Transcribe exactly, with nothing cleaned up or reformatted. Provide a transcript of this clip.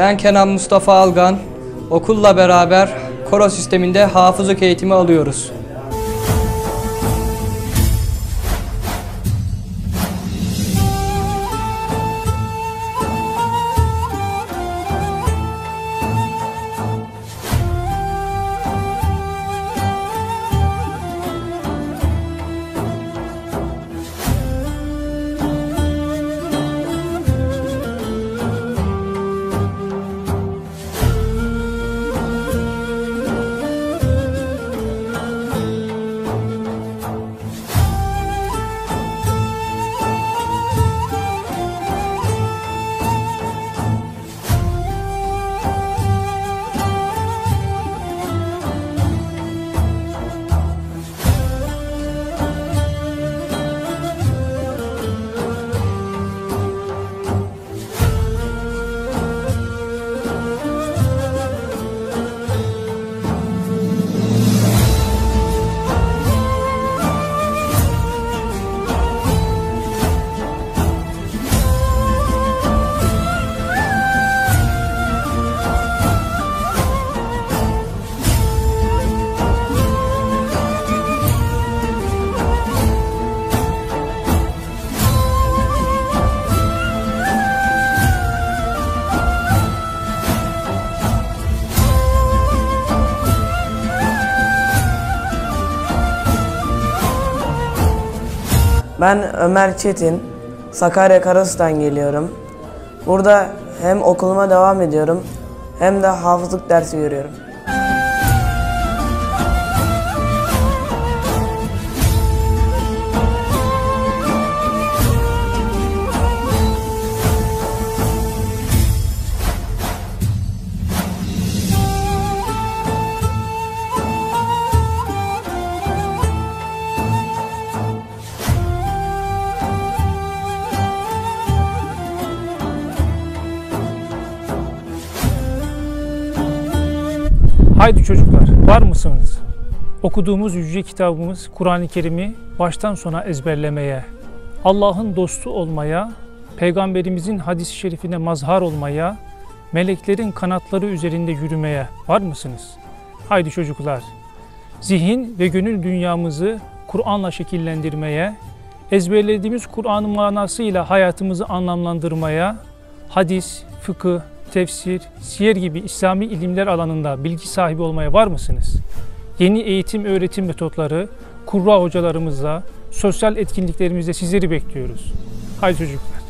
Ben Kenan Mustafa Algan. Okulla beraber koro sisteminde hafızlık eğitimi alıyoruz. Ben Ömer Çetin, Sakarya Karasu'dan geliyorum. Burada hem okuluma devam ediyorum hem de hafızlık dersi görüyorum. Haydi çocuklar, var mısınız? Okuduğumuz yüce kitabımız Kur'an-ı Kerim'i baştan sona ezberlemeye, Allah'ın dostu olmaya, Peygamberimizin hadis-i şerifine mazhar olmaya, meleklerin kanatları üzerinde yürümeye var mısınız? Haydi çocuklar, zihin ve gönül dünyamızı Kur'an'la şekillendirmeye, ezberlediğimiz Kur'an'ın manasıyla hayatımızı anlamlandırmaya, hadis, fıkıh, tefsir, siyer gibi İslami ilimler alanında bilgi sahibi olmaya var mısınız? Yeni eğitim öğretim metotları, kurra hocalarımızla, sosyal etkinliklerimizle sizleri bekliyoruz. Haydi çocuklar.